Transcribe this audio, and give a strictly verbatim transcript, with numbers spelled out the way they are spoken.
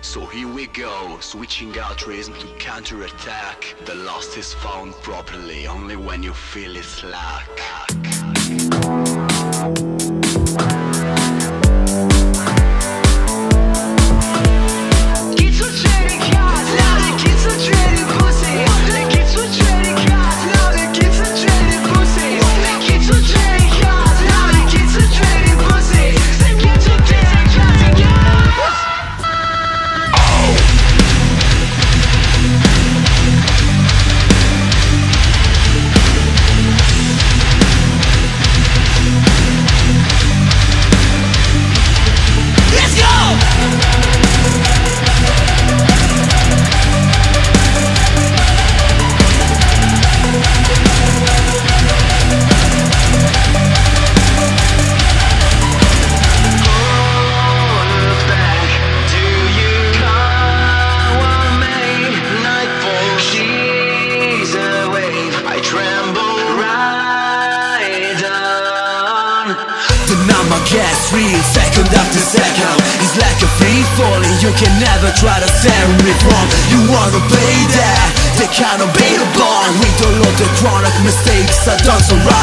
So here we go, switching out reason to counter-attack. The lost is found properly only when you feel it's lack. Gets real second after second. It's like a free falling, you can never try to stand me wrong. You wanna pay that, they can't obey the bond. We don't know the chronic mistakes I done so wrong.